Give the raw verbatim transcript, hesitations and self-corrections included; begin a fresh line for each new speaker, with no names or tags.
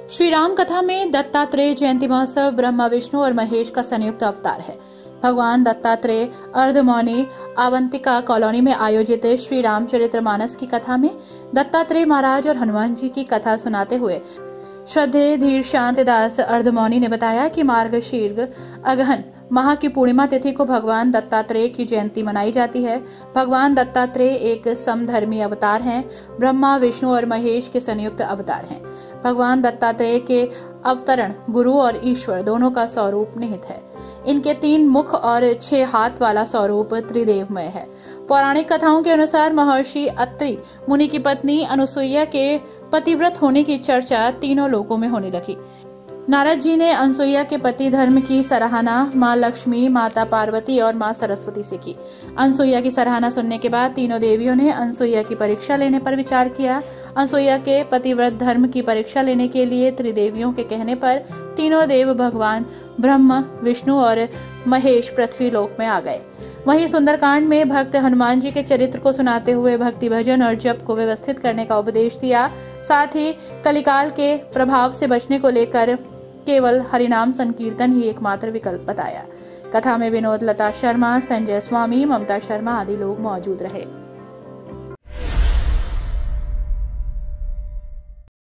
श्री राम कथा में दत्तात्रेय जयंती महोत्सव ब्रह्मा, विष्णु और महेश का संयुक्त अवतार है। भगवान दत्तात्रेय अर्धमौनी अवंतिका कॉलोनी में आयोजित श्री रामचरितमानस की कथा में दत्तात्रेय महाराज और हनुमान जी की कथा सुनाते हुए श्रद्धेय धीर शांत दास अर्धमौनी ने बताया कि मार्गशीर्ष अगहन माह की पूर्णिमा तिथि को भगवान दत्तात्रेय की जयंती मनाई जाती है। भगवान दत्तात्रेय एक समधर्मी अवतार हैं, ब्रह्मा, विष्णु और महेश के संयुक्त अवतार हैं। भगवान दत्तात्रेय के अवतरण गुरु और ईश्वर दोनों का स्वरूप निहित है। इनके तीन मुख और छह हाथ वाला स्वरूप त्रिदेवमय है। पौराणिक कथाओं के अनुसार महर्षि अत्रि मुनि की पत्नी अनुसुईया के पतिव्रत होने की चर्चा तीनों लोकों में होने लगी। नारद जी ने अनुसुईया के पति धर्म की सराहना माँ लक्ष्मी, माता पार्वती और माँ सरस्वती से की। अनुसुईया की सराहना सुनने के बाद तीनों देवियों ने अनुसुईया की परीक्षा लेने पर विचार किया। अनुसुईया के पतिव्रत धर्म की परीक्षा लेने के लिए त्रिदेवियों के कहने पर तीनों देव भगवान ब्रह्मा, विष्णु और महेश पृथ्वी लोक में आ गए। वहीं सुंदरकांड में भक्त हनुमान जी के चरित्र को सुनाते हुए भक्ति भजन और जप को व्यवस्थित करने का उपदेश दिया। साथ ही कलिकाल के प्रभाव से बचने को लेकर केवल हरिनाम संकीर्तन ही एकमात्र विकल्प बताया। कथा में विनोद, लता शर्मा, संजय स्वामी, ममता शर्मा आदि लोग मौजूद रहे।